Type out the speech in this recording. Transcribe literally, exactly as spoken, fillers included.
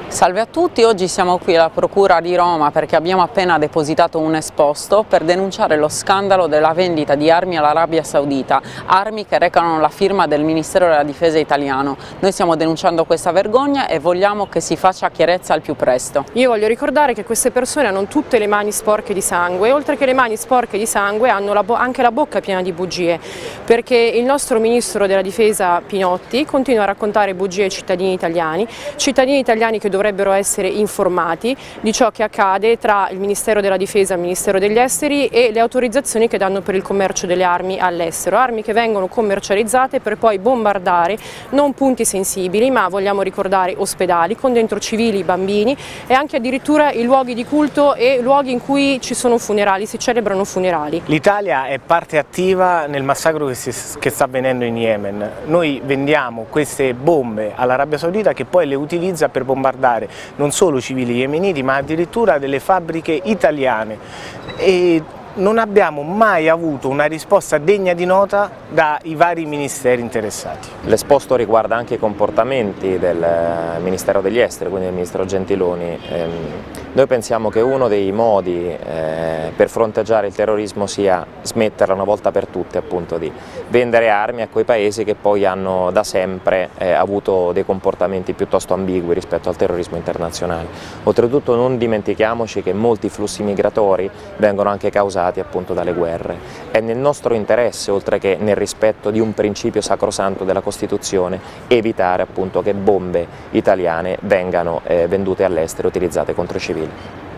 Salve a tutti, oggi siamo qui alla Procura di Roma perché abbiamo appena depositato un esposto per denunciare lo scandalo della vendita di armi all'Arabia Saudita, armi che recano la firma del Ministero della Difesa italiano. Noi stiamo denunciando questa vergogna e vogliamo che si faccia chiarezza al più presto. Io voglio ricordare che queste persone hanno tutte le mani sporche di sangue e oltre che le mani sporche di sangue hanno la anche la bocca piena di bugie, perché il nostro Ministro della Difesa Pinotti continua a raccontare bugie ai cittadini italiani, cittadini italiani che dovrebbero essere informati di ciò che accade tra il Ministero della Difesa e il Ministero degli Esteri e le autorizzazioni che danno per il commercio delle armi all'estero, armi che vengono commercializzate per poi bombardare non punti sensibili, ma vogliamo ricordare ospedali con dentro civili, bambini e anche addirittura i luoghi di culto e luoghi in cui ci sono funerali, si celebrano funerali. L'Italia è parte attiva nel massacro che, si, che sta avvenendo in Yemen. Noi vendiamo queste bombe all'Arabia Saudita che poi le utilizza per bombardare non solo civili yemeniti ma addirittura delle fabbriche italiane e non abbiamo mai avuto una risposta degna di nota dai vari ministeri interessati. L'esposto riguarda anche i comportamenti del Ministero degli Esteri, quindi del Ministro Gentiloni. Noi pensiamo che uno dei modi eh, per fronteggiare il terrorismo sia smetterla una volta per tutte appunto di vendere armi a quei paesi che poi hanno da sempre eh, avuto dei comportamenti piuttosto ambigui rispetto al terrorismo internazionale. Oltretutto non dimentichiamoci che molti flussi migratori vengono anche causati appunto dalle guerre. È nel nostro interesse, oltre che nel rispetto di un principio sacrosanto della Costituzione, evitare appunto che bombe italiane vengano eh, vendute all'estero e utilizzate contro i civili.